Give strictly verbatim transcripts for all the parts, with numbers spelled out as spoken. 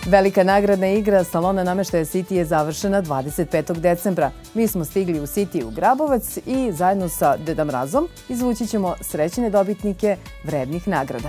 Velika nagradna igra Salona nameštaja City je završena dvadeset petog decembra. Mi smo stigli u City u Grabovac i zajedno sa Deda Mrazom izvući ćemo srećne dobitnike vrednih nagrada.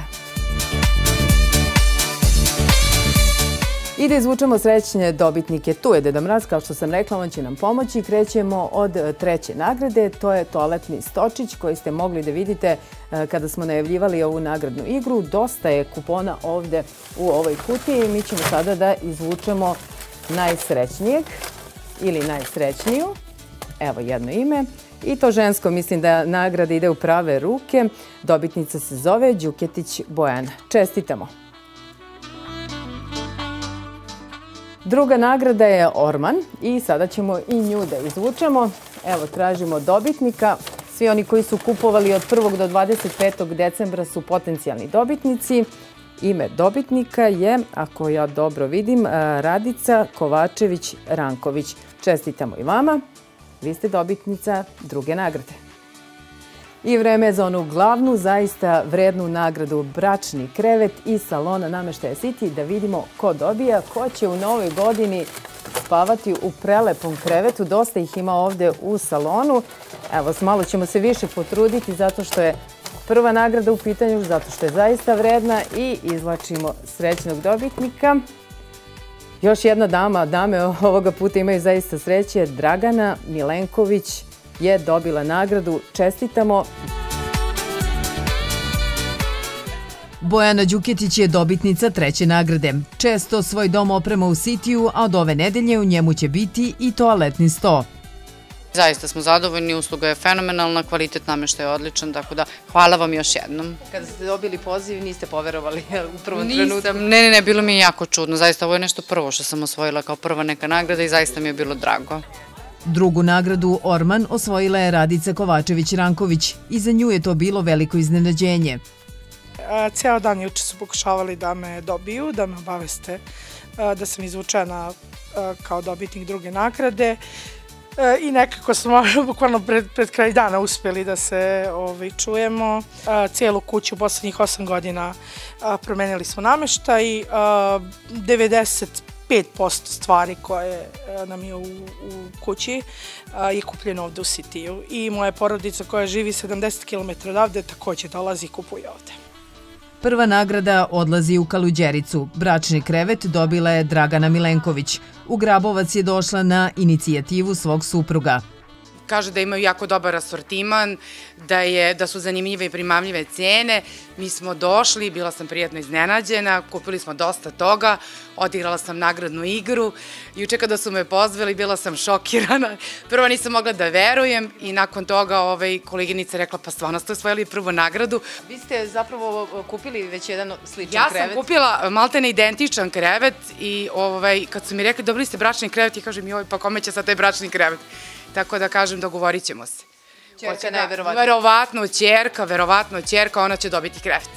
I da izvučemo srećne dobitnike, tu je Deda Mraz, kao što sam rekla, on će nam pomoći. Krećemo od treće nagrade, to je toaletni stočić koji ste mogli da vidite kada smo najavljivali ovu nagradnu igru. Dosta je kupona ovde u ovoj kutiji i mi ćemo sada da izvučemo najsrećnijeg ili najsrećniju. Evo jedno ime. I to žensko, mislim da nagrada ide u prave ruke. Dobitnica se zove Đuketić Bojana. Čestitamo! Druga nagrada je Orman i sada ćemo i nju da izvučemo. Evo, tražimo dobitnika. Svi oni koji su kupovali od prvog do dvadeset petog decembra su potencijalni dobitnici. Ime dobitnika je, ako ja dobro vidim, Radica Kovačević-Ranković. Čestitamo i vama. Vi ste dobitnica druge nagrade. I vreme je za onu glavnu, zaista vrednu nagradu bračni krevet iz Salona nameštaja City. Da vidimo ko dobija, ko će u novoj godini spavati u prelepom krevetu. Dosta ih ima ovde u salonu. Evo, malo ćemo se više potruditi zato što je prva nagrada u pitanju, zato što je zaista vredna i izvlačimo srećnog dobitnika. Još jedna dama, dame ovoga puta imaju zaista sreće, Dragana Milenković je dobila nagradu. Čestitamo. Bojana Đuketić je dobitnica treće nagrade. Često svoj dom oprema u Cityu, a od ove nedelje u njemu će biti i toaletni sto. Zaista smo zadovoljni, usluga je fenomenalna, kvalitet nameštaja je odličan, tako da hvala vam još jednom. Kada ste dobili poziv, niste poverovali u prvom trenutku? Nisam, ne, ne, ne, bilo mi je jako čudno. Zaista ovo je nešto prvo što sam osvojila kao prva neka nagrada i zaista mi je bilo drago. Drugu nagradu Orman osvojila je Radica Kovačević-Ranković i za nju je to bilo veliko iznenađenje. Ceo dan juče su pokušavali da me dobiju, da me obaveste da sam izvučena kao dobitnik druge nagrade i nekako smo bukvalno pred kraj dana uspjeli da se čujemo. Cijelu kuću u poslednjih osam godina promenili smo nameštaj, devedeset pet posto stvari koje nam je u kući je kupljeno ovde u Cityu i moja porodica koja živi sedamdeset kilometara odavde takođe dolazi i kupuje ovde. Prva nagrada odlazi u Kaluđericu. Bračni krevet dobila je Dragana Milenković. U Grabovac je došla na inicijativu svog supruga. Kaže da imaju jako dobar asortiman, da su zanimljive i primamljive cene. Mi smo došli, bila sam prijatno iznenađena, kupili smo dosta toga, odigrala sam nagradnu igru. Juče kada su me pozvali, bila sam šokirana. Prvo nisam mogla da verujem i nakon toga koleginica rekla pa stvarno ste osvojili prvu nagradu. Vi ste zapravo kupili već jedan sličan krevet? Ja sam kupila maltene identičan krevet i kad su mi rekli dobili ste bračni krevet, ja kažem joj pa kome će sad taj bračni krevet? Tako da kažem, dogovorit ćemo se. Ćerka najverovatno. Verovatno ćerka, verovatno ćerka, ona će dobiti krevet.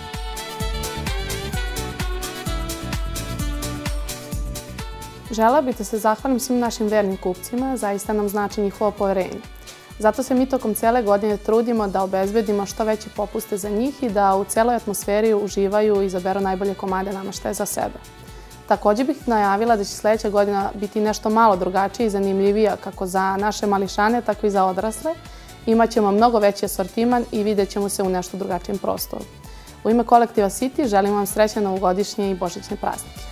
Želela bih da se zahvalim svim našim vernim kupcima, zaista nam znači njihovo poverenje. Zato se mi tokom cijele godine trudimo da obezbedimo što veće popuste za njih i da u cijeloj atmosferi uživaju i izaberu najbolje komade nameštaja za sebe. Također bih najavila da će sljedeća godina biti nešto malo drugačija i zanimljivija kako za naše mališane, tako i za odrasle. Imaćemo mnogo veći asortiman i vidjet ćemo se u nešto drugačijem prostoru. U ime kolektiva City želim vam srećne novogodišnje i božićne praznike.